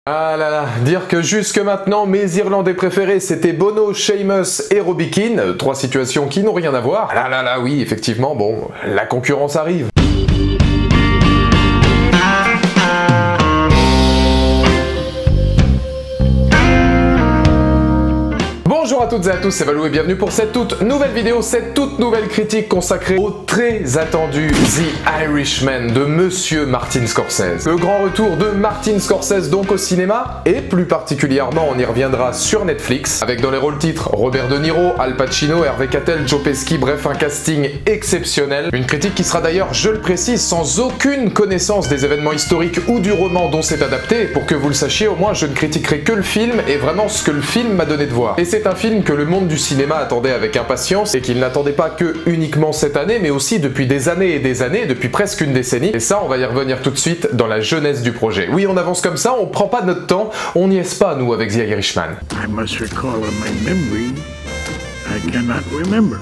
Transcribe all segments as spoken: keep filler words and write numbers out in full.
Ah là là, dire que jusque maintenant mes Irlandais préférés c'était Bono, Seamus et Robbie Keane, trois situations qui n'ont rien à voir. Ah là là là oui, effectivement, bon, la concurrence arrive. Bonjour à toutes et à tous, c'est Valou et bienvenue pour cette toute nouvelle vidéo, cette toute nouvelle critique consacrée au très attendu The Irishman de Monsieur Martin Scorsese. Le grand retour de Martin Scorsese donc au cinéma, et plus particulièrement on y reviendra sur Netflix, avec dans les rôles titres Robert De Niro, Al Pacino, Hervé Cattel, Joe Pesci, bref un casting exceptionnel. Une critique qui sera d'ailleurs, je le précise, sans aucune connaissance des événements historiques ou du roman dont c'est adapté. Pour que vous le sachiez, au moins je ne critiquerai que le film et vraiment ce que le film m'a donné de voir. Et c'est un film que le monde du cinéma attendait avec impatience et qu'il n'attendait pas que uniquement cette année, mais aussi depuis des années et des années, depuis presque une décennie. Et ça, on va y revenir tout de suite dans la jeunesse du projet. Oui, on avance comme ça, on prend pas notre temps, on n'y est pas nous avec The Irishman. I must recall in my memory, I cannot remember.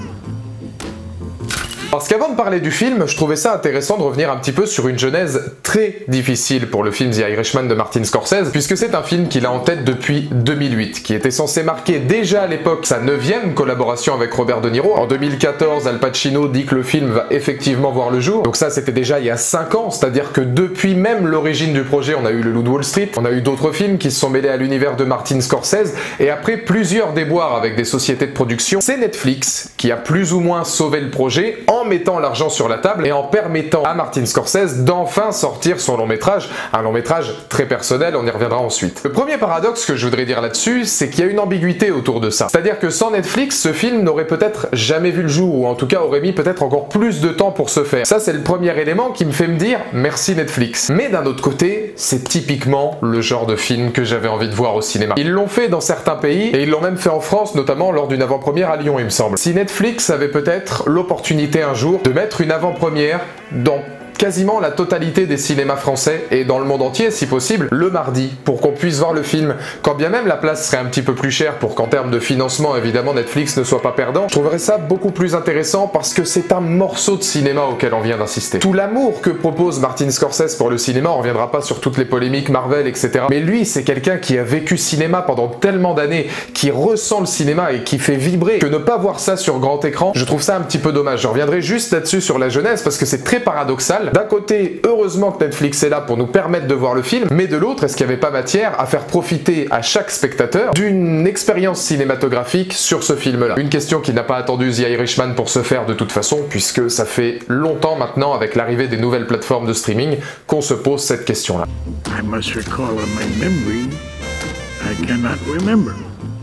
Parce qu'avant de parler du film, je trouvais ça intéressant de revenir un petit peu sur une genèse très difficile pour le film The Irishman de Martin Scorsese, puisque c'est un film qu'il a en tête depuis deux mille huit, qui était censé marquer déjà à l'époque sa neuvième collaboration avec Robert De Niro. En deux mille quatorze, Al Pacino dit que le film va effectivement voir le jour, donc ça c'était déjà il y a cinq ans, c'est-à-dire que depuis même l'origine du projet, on a eu Le Loup de Wall Street, on a eu d'autres films qui se sont mêlés à l'univers de Martin Scorsese, et après plusieurs déboires avec des sociétés de production, c'est Netflix qui a plus ou moins sauvé le projet en en mettant l'argent sur la table et en permettant à Martin Scorsese d'enfin sortir son long métrage, un long métrage très personnel, on y reviendra ensuite. Le premier paradoxe que je voudrais dire là-dessus, c'est qu'il y a une ambiguïté autour de ça. C'est-à-dire que sans Netflix, ce film n'aurait peut-être jamais vu le jour, ou en tout cas aurait mis peut-être encore plus de temps pour se faire. Ça c'est le premier élément qui me fait me dire merci Netflix. Mais d'un autre côté, c'est typiquement le genre de film que j'avais envie de voir au cinéma. Ils l'ont fait dans certains pays, et ils l'ont même fait en France, notamment lors d'une avant-première à Lyon il me semble. Si Netflix avait peut-être l'opportunité un jour de mettre une avant-première dans quasiment la totalité des cinémas français et dans le monde entier si possible, le mardi, pour qu'on puisse voir le film, quand bien même la place serait un petit peu plus chère pour qu'en termes de financement évidemment Netflix ne soit pas perdant, je trouverais ça beaucoup plus intéressant parce que c'est un morceau de cinéma auquel on vient d'insister. Tout l'amour que propose Martin Scorsese pour le cinéma, on reviendra pas sur toutes les polémiques Marvel et cetera. Mais lui c'est quelqu'un qui a vécu cinéma pendant tellement d'années, qui ressent le cinéma et qui fait vibrer, que ne pas voir ça sur grand écran, je trouve ça un petit peu dommage. Je reviendrai juste là-dessus sur la jeunesse parce que c'est très paradoxal. D'un côté, heureusement que Netflix est là pour nous permettre de voir le film, mais de l'autre, est-ce qu'il n'y avait pas matière à faire profiter à chaque spectateur d'une expérience cinématographique sur ce film-là? Une question qui n'a pas attendu The Irishman pour se faire de toute façon, puisque ça fait longtemps maintenant, avec l'arrivée des nouvelles plateformes de streaming, qu'on se pose cette question-là. I must recall in my memory, I cannot remember.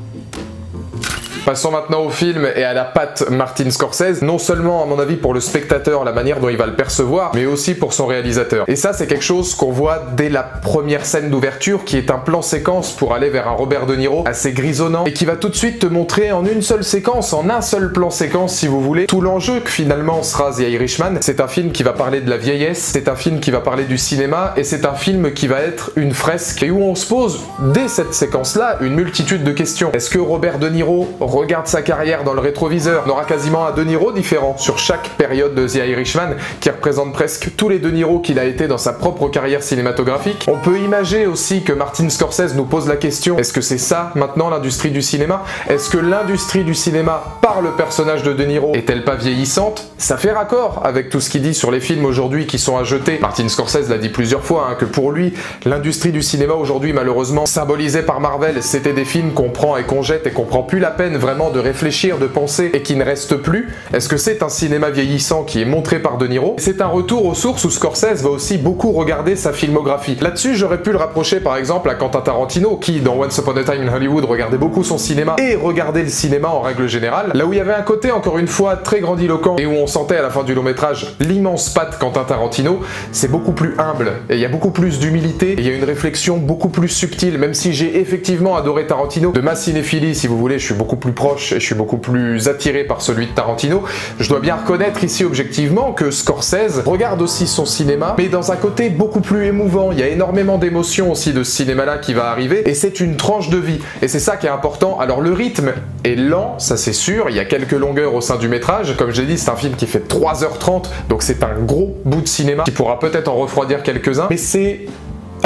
Passons maintenant au film et à la patte Martin Scorsese, non seulement à mon avis pour le spectateur, la manière dont il va le percevoir, mais aussi pour son réalisateur. Et ça c'est quelque chose qu'on voit dès la première scène d'ouverture, qui est un plan séquence pour aller vers un Robert De Niro assez grisonnant, et qui va tout de suite te montrer en une seule séquence, en un seul plan séquence si vous voulez, tout l'enjeu que finalement sera The Irishman. C'est un film qui va parler de la vieillesse, c'est un film qui va parler du cinéma, et c'est un film qui va être une fresque, et où on se pose, dès cette séquence-là, une multitude de questions. Est-ce que Robert De Niro regarde sa carrière dans le rétroviseur? On aura quasiment un De Niro différent sur chaque période de The Irishman, qui représente presque tous les De Niro qu'il a été dans sa propre carrière cinématographique. On peut imaginer aussi que Martin Scorsese nous pose la question, est-ce que c'est ça maintenant l'industrie du cinéma? Est-ce que l'industrie du cinéma, par le personnage de De Niro, est-elle pas vieillissante? Ça fait raccord avec tout ce qu'il dit sur les films aujourd'hui qui sont à jeter. Martin Scorsese l'a dit plusieurs fois, hein, que pour lui, l'industrie du cinéma aujourd'hui, malheureusement, symbolisée par Marvel, c'était des films qu'on prend et qu'on jette et qu'on prend plus la peine vraiment de réfléchir, de penser et qui ne reste plus. Est-ce que c'est un cinéma vieillissant qui est montré par De Niro? C'est un retour aux sources où Scorsese va aussi beaucoup regarder sa filmographie. Là-dessus, j'aurais pu le rapprocher par exemple à Quentin Tarantino, qui dans Once Upon a Time in Hollywood regardait beaucoup son cinéma et regardait le cinéma en règle générale. Là où il y avait un côté encore une fois très grandiloquent et où on sentait à la fin du long métrage l'immense patte Quentin Tarantino, c'est beaucoup plus humble et il y a beaucoup plus d'humilité et il y a une réflexion beaucoup plus subtile. Même si j'ai effectivement adoré Tarantino, de ma cinéphilie si vous voulez, je suis beaucoup plus proche et je suis beaucoup plus attiré par celui de Tarantino, je dois bien reconnaître ici objectivement que Scorsese regarde aussi son cinéma, mais dans un côté beaucoup plus émouvant. Il y a énormément d'émotions aussi de ce cinéma-là qui va arriver, et c'est une tranche de vie, et c'est ça qui est important. Alors le rythme est lent, ça c'est sûr, il y a quelques longueurs au sein du métrage, comme j'ai dit c'est un film qui fait trois heures trente, donc c'est un gros bout de cinéma qui pourra peut-être en refroidir quelques-uns, mais c'est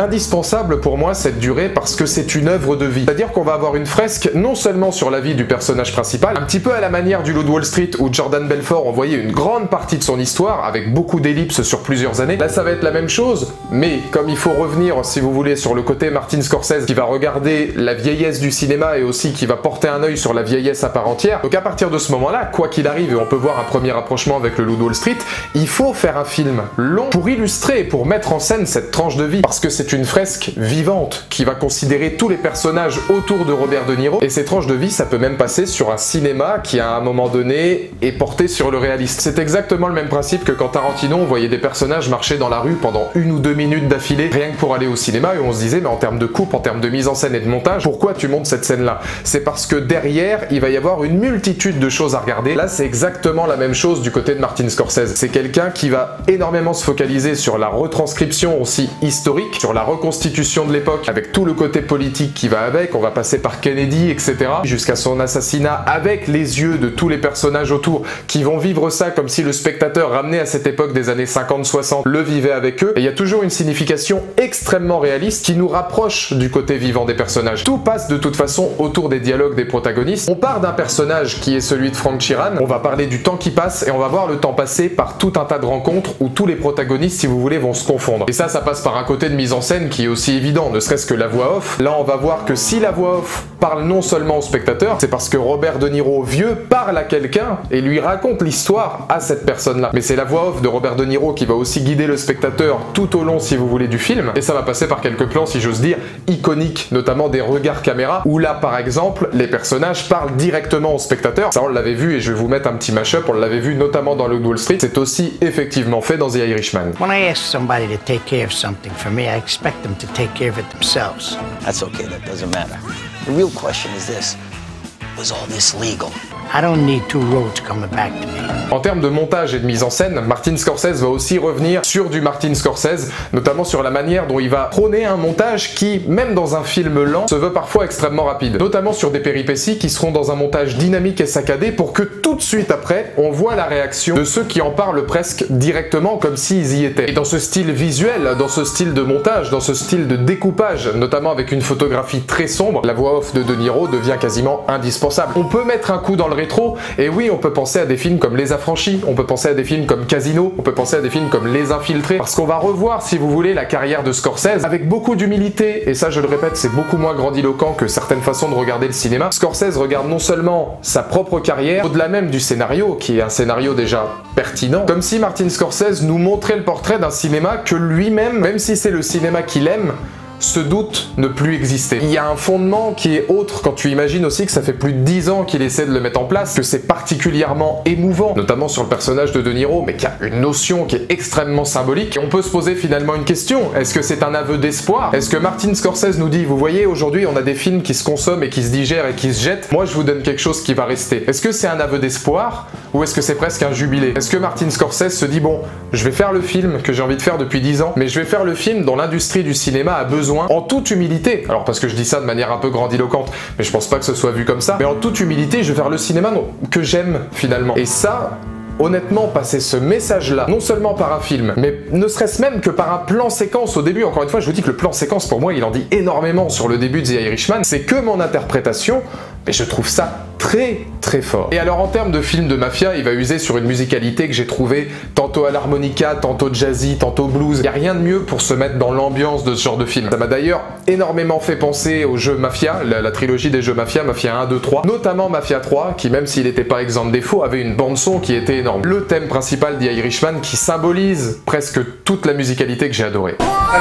indispensable pour moi cette durée parce que c'est une œuvre de vie. C'est-à-dire qu'on va avoir une fresque non seulement sur la vie du personnage principal, un petit peu à la manière du Loup de Wall Street où Jordan Belfort on voyait une grande partie de son histoire avec beaucoup d'ellipses sur plusieurs années. Là ça va être la même chose, mais comme il faut revenir, si vous voulez, sur le côté Martin Scorsese qui va regarder la vieillesse du cinéma et aussi qui va porter un œil sur la vieillesse à part entière. Donc à partir de ce moment-là, quoi qu'il arrive, et on peut voir un premier rapprochement avec le Loup de Wall Street, il faut faire un film long pour illustrer, pour mettre en scène cette tranche de vie, parce que c'est une fresque vivante qui va considérer tous les personnages autour de Robert De Niro, et ces tranches de vie, ça peut même passer sur un cinéma qui à un moment donné est porté sur le réaliste. C'est exactement le même principe que quand Tarantino, on voyait des personnages marcher dans la rue pendant une ou deux minutes d'affilée, rien que pour aller au cinéma, et on se disait, mais en termes de coupe, en termes de mise en scène et de montage, pourquoi tu montes cette scène-là? C'est parce que derrière, il va y avoir une multitude de choses à regarder. Là, c'est exactement la même chose du côté de Martin Scorsese. C'est quelqu'un qui va énormément se focaliser sur la retranscription aussi historique, sur la reconstitution de l'époque, avec tout le côté politique qui va avec. On va passer par Kennedy, et cetera, jusqu'à son assassinat, avec les yeux de tous les personnages autour qui vont vivre ça comme si le spectateur ramené à cette époque des années cinquante soixante le vivait avec eux. Et il y a toujours une signification extrêmement réaliste qui nous rapproche du côté vivant des personnages. Tout passe de toute façon autour des dialogues des protagonistes. On part d'un personnage qui est celui de Frank Sheeran, on va parler du temps qui passe et on va voir le temps passer par tout un tas de rencontres où tous les protagonistes, si vous voulez, vont se confondre. Et ça, ça passe par un côté de mise en scène qui est aussi évident, ne serait-ce que la voix off. Là, on va voir que si la voix off parle non seulement au spectateur, c'est parce que Robert De Niro, vieux, parle à quelqu'un et lui raconte l'histoire à cette personne-là. Mais c'est la voix off de Robert De Niro qui va aussi guider le spectateur tout au long, si vous voulez, du film. Et ça va passer par quelques plans, si j'ose dire, iconiques, notamment des regards caméra, où là, par exemple, les personnages parlent directement au spectateur. Ça, on l'avait vu, et je vais vous mettre un petit mash-up, on l'avait vu notamment dans le Loup de Wall Street. C'est aussi effectivement fait dans The Irishman. When I ask somebody to take care of something for me, I expect them to take care of it themselves. That's okay, that doesn't matter. The real question is this: was all this legal? I don't need two roads coming back to me. En termes de montage et de mise en scène, Martin Scorsese va aussi revenir sur du Martin Scorsese, notamment sur la manière dont il va prôner un montage qui, même dans un film lent, se veut parfois extrêmement rapide. Notamment sur des péripéties qui seront dans un montage dynamique et saccadé pour que tout de suite après, on voit la réaction de ceux qui en parlent presque directement comme s'ils y étaient. Et dans ce style visuel, dans ce style de montage, dans ce style de découpage, notamment avec une photographie très sombre, la voix off de De Niro devient quasiment indispensable. On peut mettre un coup dans le rétro, et oui, on peut penser à des films comme Les Affranchis, on peut penser à des films comme Casino, on peut penser à des films comme Les Infiltrés, parce qu'on va revoir, si vous voulez, la carrière de Scorsese avec beaucoup d'humilité, et ça, je le répète, c'est beaucoup moins grandiloquent que certaines façons de regarder le cinéma. Scorsese regarde non seulement sa propre carrière, au-delà même du scénario, qui est un scénario déjà pertinent, comme si Martin Scorsese nous montrait le portrait d'un cinéma que lui-même, même si c'est le cinéma qu'il aime, se doute ne plus exister. Il y a un fondement qui est autre quand tu imagines aussi que ça fait plus de dix ans qu'il essaie de le mettre en place, que c'est particulièrement émouvant, notamment sur le personnage de De Niro, mais qui a une notion qui est extrêmement symbolique. Et on peut se poser finalement une question, est-ce que c'est un aveu d'espoir? Est-ce que Martin Scorsese nous dit, vous voyez, aujourd'hui on a des films qui se consomment et qui se digèrent et qui se jettent, moi je vous donne quelque chose qui va rester. Est-ce que c'est un aveu d'espoir ou est-ce que c'est presque un jubilé? Est-ce que Martin Scorsese se dit, bon, je vais faire le film que j'ai envie de faire depuis dix ans, mais je vais faire le film dont l'industrie du cinéma a besoin, en toute humilité, alors parce que je dis ça de manière un peu grandiloquente, mais je pense pas que ce soit vu comme ça, mais en toute humilité, je vais faire le cinéma non, que j'aime finalement. Et ça, honnêtement, passer ce message-là, non seulement par un film, mais ne serait-ce même que par un plan séquence au début, encore une fois, je vous dis que le plan séquence, pour moi, il en dit énormément sur le début de The Irishman, c'est que mon interprétation, mais je trouve ça très très fort. Et alors en termes de film de mafia, il va user sur une musicalité que j'ai trouvée tantôt à l'harmonica, tantôt jazzy, tantôt blues. Il n'y a rien de mieux pour se mettre dans l'ambiance de ce genre de film. Ça m'a d'ailleurs énormément fait penser aux jeux Mafia, la, la trilogie des jeux Mafia, Mafia un, deux, trois, notamment Mafia trois, qui même s'il n'était pas exempt de défaut, avait une bande-son qui était énorme. Le thème principal d'I Irishman qui symbolise presque toute la musicalité que j'ai adorée.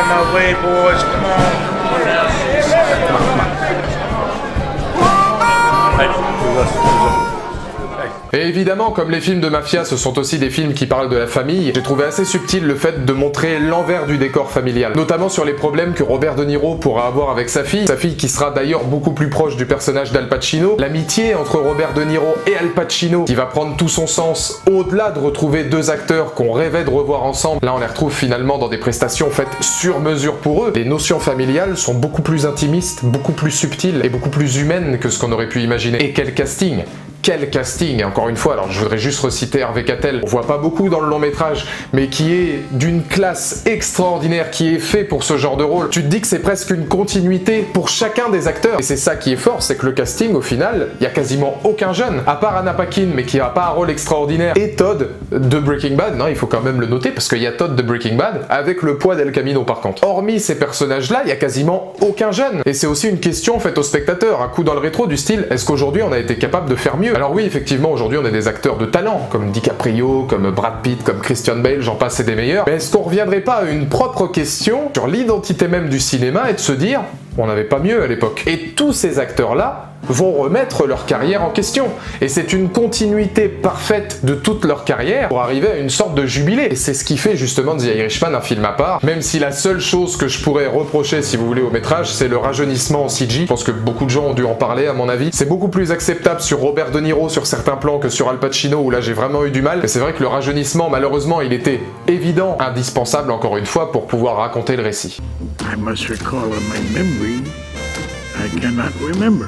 Et évidemment, comme les films de mafia, ce sont aussi des films qui parlent de la famille, j'ai trouvé assez subtil le fait de montrer l'envers du décor familial, notamment sur les problèmes que Robert De Niro pourra avoir avec sa fille, sa fille qui sera d'ailleurs beaucoup plus proche du personnage d'Al Pacino, l'amitié entre Robert De Niro et Al Pacino qui va prendre tout son sens au-delà de retrouver deux acteurs qu'on rêvait de revoir ensemble. Là, on les retrouve finalement dans des prestations faites sur mesure pour eux. Les notions familiales sont beaucoup plus intimistes, beaucoup plus subtiles et beaucoup plus humaines que ce qu'on aurait pu imaginer. Et quel casting! quel casting, et encore une fois, alors je voudrais juste reciter Hervé Cattel, on voit pas beaucoup dans le long métrage, mais qui est d'une classe extraordinaire, qui est fait pour ce genre de rôle. Tu te dis que c'est presque une continuité pour chacun des acteurs, et c'est ça qui est fort, c'est que le casting, au final, il y a quasiment aucun jeune, à part Anna Paquin, mais qui a pas un rôle extraordinaire, et Todd de Breaking Bad, non, il faut quand même le noter, parce qu'il y a Todd de Breaking Bad, avec le poids d'El Camino par contre. Hormis ces personnages-là, il y a quasiment aucun jeune, et c'est aussi une question faite aux spectateurs, un coup dans le rétro du style, est-ce qu'aujourd'hui on a été capable de faire mieux? Alors oui, effectivement, aujourd'hui on a des acteurs de talent, comme DiCaprio, comme Brad Pitt, comme Christian Bale, j'en passe et des meilleurs, mais est-ce qu'on reviendrait pas à une propre question sur l'identité même du cinéma et de se dire, on n'avait pas mieux à l'époque? Et tous ces acteurs-là vont remettre leur carrière en question. Et c'est une continuité parfaite de toute leur carrière pour arriver à une sorte de jubilé. Et c'est ce qui fait justement de The Irishman un film à part, même si la seule chose que je pourrais reprocher, si vous voulez, au métrage, c'est le rajeunissement en C G. Je pense que beaucoup de gens ont dû en parler, à mon avis. C'est beaucoup plus acceptable sur Robert De Niro sur certains plans que sur Al Pacino, où là j'ai vraiment eu du mal. Mais c'est vrai que le rajeunissement, malheureusement, il était évident, indispensable encore une fois, pour pouvoir raconter le récit. I must recall in my memory. I cannot remember.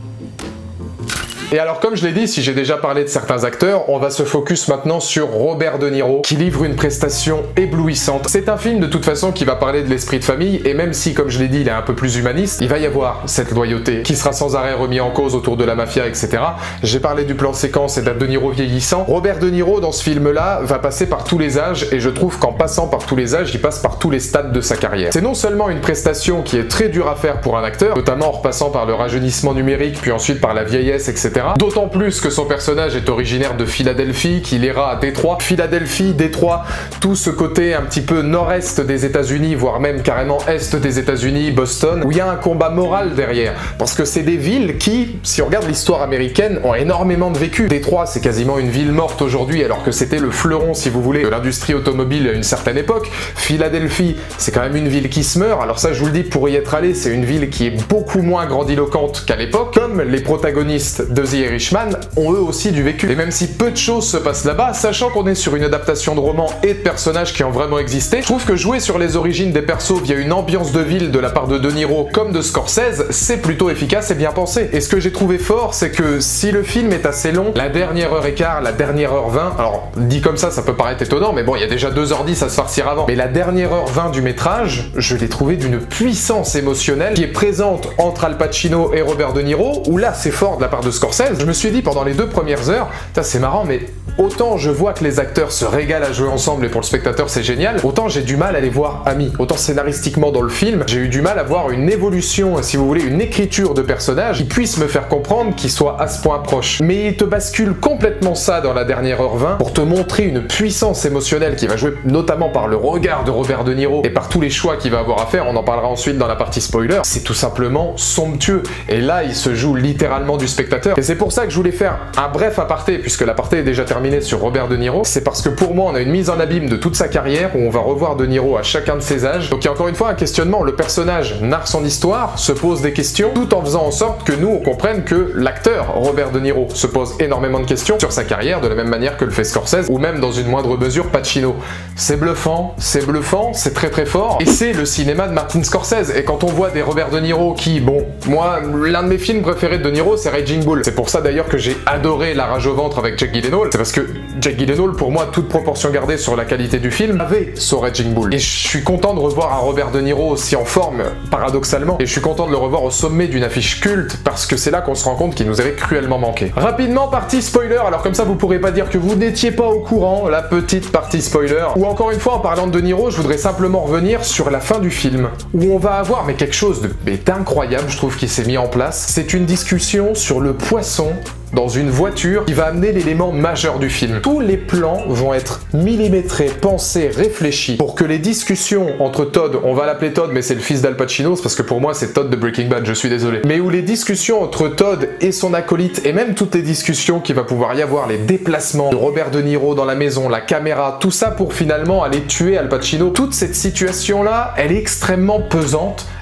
Et alors comme je l'ai dit, si j'ai déjà parlé de certains acteurs, on va se focus maintenant sur Robert De Niro, qui livre une prestation éblouissante. C'est un film de toute façon qui va parler de l'esprit de famille, et même si, comme je l'ai dit, il est un peu plus humaniste, il va y avoir cette loyauté qui sera sans arrêt remis en cause autour de la mafia, et cetera. J'ai parlé du plan séquence et d'un De Niro vieillissant. Robert De Niro, dans ce film-là, va passer par tous les âges, et je trouve qu'en passant par tous les âges, il passe par tous les stades de sa carrière. C'est non seulement une prestation qui est très dure à faire pour un acteur, notamment en repassant par le rajeunissement numérique, puis ensuite par la vieillesse, et cetera. D'autant plus que son personnage est originaire de Philadelphie, qu'il ira à Détroit. Philadelphie, Détroit, tout ce côté un petit peu nord-est des États-Unis, voire même carrément est des États-Unis, Boston, où il y a un combat moral derrière. Parce que c'est des villes qui, si on regarde l'histoire américaine, ont énormément de vécu. Détroit, c'est quasiment une ville morte aujourd'hui, alors que c'était le fleuron, si vous voulez, de l'industrie automobile à une certaine époque. Philadelphie, c'est quand même une ville qui se meurt. Alors ça, je vous le dis, pour y être allé, c'est une ville qui est beaucoup moins grandiloquente qu'à l'époque. Comme les protagonistes de The Irishman ont eux aussi du vécu. Et même si peu de choses se passent là-bas, sachant qu'on est sur une adaptation de roman et de personnages qui ont vraiment existé, je trouve que jouer sur les origines des persos via une ambiance de ville de la part de De Niro comme de Scorsese, c'est plutôt efficace et bien pensé. Et ce que j'ai trouvé fort, c'est que si le film est assez long, la dernière heure et quart, la dernière heure vingt, alors dit comme ça, ça peut paraître étonnant, mais bon, il y a déjà deux heures dix à se farcir avant. Mais la dernière heure vingt du métrage, je l'ai trouvé d'une puissance émotionnelle qui est présente entre Al Pacino et Robert De Niro, où là, c'est fort de la part de Scorsese. Je me suis dit pendant les deux premières heures, c'est marrant, mais autant je vois que les acteurs se régalent à jouer ensemble et pour le spectateur c'est génial, autant j'ai du mal à les voir amis. Autant scénaristiquement dans le film, j'ai eu du mal à voir une évolution, si vous voulez, une écriture de personnages qui puisse me faire comprendre qu'ils soient à ce point proches. Mais il te bascule complètement ça dans la dernière heure vingt pour te montrer une puissance émotionnelle qui va jouer notamment par le regard de Robert De Niro et par tous les choix qu'il va avoir à faire, on en parlera ensuite dans la partie spoiler. C'est tout simplement somptueux. Et là, il se joue littéralement du spectateur. Et c'est pour ça que je voulais faire un bref aparté, puisque l'aparté est déjà terminé sur Robert De Niro. C'est parce que pour moi, on a une mise en abîme de toute sa carrière, où on va revoir De Niro à chacun de ses âges. Donc il y a encore une fois un questionnement. Le personnage narre son histoire, se pose des questions, tout en faisant en sorte que nous, on comprenne que l'acteur Robert De Niro se pose énormément de questions sur sa carrière, de la même manière que le fait Scorsese, ou même dans une moindre mesure Pacino. C'est bluffant, c'est bluffant, c'est très très fort, et c'est le cinéma de Martin Scorsese. Et quand on voit des Robert De Niro qui, bon, moi, l'un de mes films préférés de De Niro, c'est Raging Bull. C'est pour ça d'ailleurs que j'ai adoré La Rage au ventre avec Jake Gyllenhaal, c'est parce que Jake Gyllenhaal, pour moi, toute proportion gardée sur la qualité du film, avait son Raging Bull. Et je suis content de revoir un Robert De Niro aussi en forme, paradoxalement, et je suis content de le revoir au sommet d'une affiche culte, parce que c'est là qu'on se rend compte qu'il nous avait cruellement manqué. Rapidement, partie spoiler, alors comme ça vous pourrez pas dire que vous n'étiez pas au courant, la petite partie spoiler, ou encore une fois, en parlant de De Niro, je voudrais simplement revenir sur la fin du film, où on va avoir mais quelque chose de mais d'incroyable, je trouve, qui s'est mis en place. C'est une discussion sur le poisson dans une voiture qui va amener l'élément majeur du film. Tous les plans vont être millimétrés, pensés, réfléchis pour que les discussions entre Todd, on va l'appeler Todd mais c'est le fils d'Al Pacino, c'est parce que pour moi c'est Todd de Breaking Bad, je suis désolé, mais où les discussions entre Todd et son acolyte, et même toutes les discussions qu'il va pouvoir y avoir, les déplacements de Robert De Niro dans la maison, la caméra, tout ça pour finalement aller tuer Al Pacino, toute cette situation là, elle est extrêmement pesante.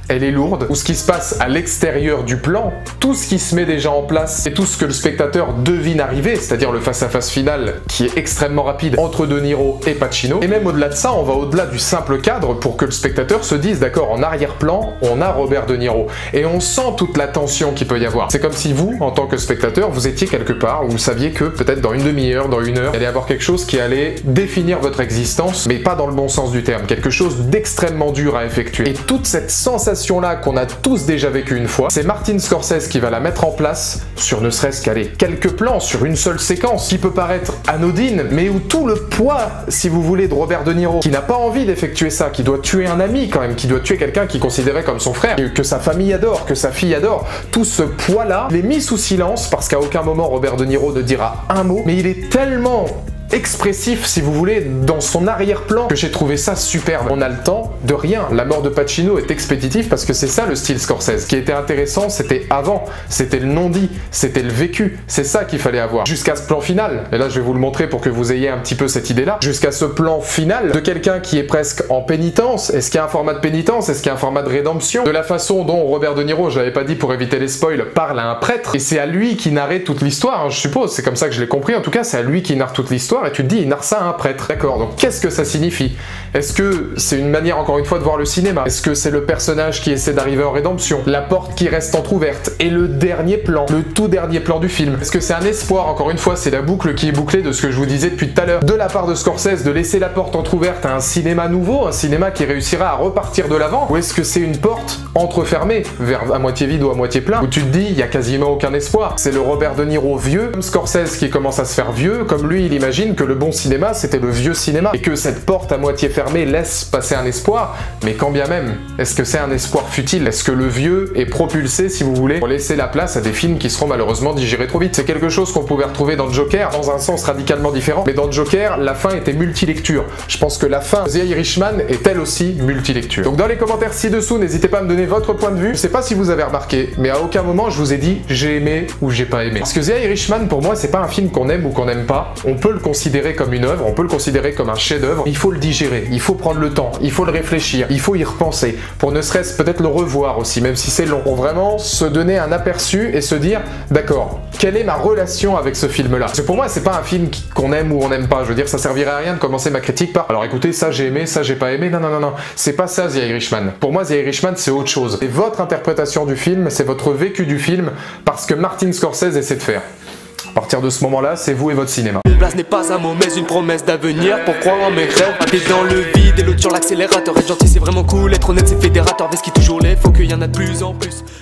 elle est lourde, où ce qui se passe à l'extérieur du plan, tout ce qui se met déjà en place et tout ce que le spectateur devine arriver, c'est-à-dire le face-à-face final qui est extrêmement rapide entre De Niro et Pacino. Et même au-delà de ça, on va au-delà du simple cadre pour que le spectateur se dise d'accord, en arrière-plan, on a Robert De Niro. Et on sent toute la tension qu'il peut y avoir. C'est comme si vous, en tant que spectateur, vous étiez quelque part où vous saviez que peut-être dans une demi-heure, dans une heure, il allait y avoir quelque chose qui allait définir votre existence, mais pas dans le bon sens du terme. Quelque chose d'extrêmement dur à effectuer. Et toute cette sensation-là qu'on a tous déjà vécu une fois, c'est Martin Scorsese qui va la mettre en place sur ne serait-ce qu'aller quelques plans, sur une seule séquence, qui peut paraître anodine, mais où tout le poids, si vous voulez, de Robert De Niro, qui n'a pas envie d'effectuer ça, qui doit tuer un ami quand même, qui doit tuer quelqu'un qu'il considérait comme son frère, que sa famille adore, que sa fille adore, tout ce poids-là, il est mis sous silence parce qu'à aucun moment Robert De Niro ne dira un mot, mais il est tellement expressif, si vous voulez, dans son arrière-plan, que j'ai trouvé ça superbe. On a le temps de rien. La mort de Pacino est expéditive parce que c'est ça le style Scorsese. Ce qui était intéressant, c'était avant, c'était le non-dit, c'était le vécu. C'est ça qu'il fallait avoir. Jusqu'à ce plan final, et là je vais vous le montrer pour que vous ayez un petit peu cette idée-là, jusqu'à ce plan final de quelqu'un qui est presque en pénitence. Est-ce qu'il y a un format de pénitence? Est-ce qu'il y a un format de rédemption? De la façon dont Robert De Niro, je l'avais pas dit pour éviter les spoils, parle à un prêtre, et c'est à lui qui narrait toute l'histoire, hein, je suppose, c'est comme ça que je l'ai compris, en tout cas c'est à lui qui narre toute l'histoire, et tu te dis, il narre ça à un prêtre. D'accord, donc qu'est-ce que ça signifie? Est-ce que c'est une manière, encore une fois, de voir le cinéma? Est-ce que c'est le personnage qui essaie d'arriver en rédemption? La porte qui reste entrouverte? Et le dernier plan, le tout dernier plan du film? Est-ce que c'est un espoir? Encore une fois, c'est la boucle qui est bouclée de ce que je vous disais depuis tout à l'heure, de la part de Scorsese, de laisser la porte entrouverte à un cinéma nouveau, un cinéma qui réussira à repartir de l'avant? Ou est-ce que c'est une porte entrefermée, vers à moitié vide ou à moitié plein, où tu te dis, il y a quasiment aucun espoir? C'est le Robert De Niro vieux, comme Scorsese qui commence à se faire vieux, comme lui, il imagine que le bon cinéma, c'était le vieux cinéma, et que cette porte à moitié fermée laisse passer un espoir, mais quand bien même, est-ce que c'est un espoir futile? Est-ce que le vieux est propulsé, si vous voulez, pour laisser la place à des films qui seront malheureusement digérés trop vite? C'est quelque chose qu'on pouvait retrouver dans Joker, dans un sens radicalement différent, mais dans Joker, la fin était multilecture. Je pense que la fin de The Irishman est elle aussi multilecture. Donc dans les commentaires ci-dessous, n'hésitez pas à me donner votre point de vue. Je sais pas si vous avez remarqué, mais à aucun moment je vous ai dit j'ai aimé ou j'ai pas aimé. Parce que The Irishman, pour moi, c'est pas un film qu'on aime ou qu'on n'aime pas. On peut le considérer comme une œuvre, on peut le considérer comme un chef-d'œuvre. Il faut le digérer, il faut prendre le temps, il faut le réfléchir, il faut y repenser, pour ne serait-ce peut-être le revoir aussi, même si c'est long. Pour vraiment se donner un aperçu et se dire, d'accord, quelle est ma relation avec ce film-là? Parce que pour moi, c'est pas un film qu'on aime ou on n'aime pas. Je veux dire, ça servirait à rien de commencer ma critique par alors écoutez, ça j'ai aimé, ça j'ai pas aimé. Non, non, non, non. C'est pas ça, The Irishman. Pour moi, The Irishman, c'est autre chose. C'est votre interprétation du film, c'est votre vécu du film, parce que Martin Scorsese essaie de faire. À partir de ce moment-là, c'est vous et votre cinéma. Une place n'est pas un mot, mais une promesse d'avenir. Pour croire en mes rêves, t'es dans le vide et l'autre sur l'accélérateur. Être gentil, c'est vraiment cool, être honnête, c'est fédérateur. Vest qui toujours l'est, faut qu'il y en a de plus en plus.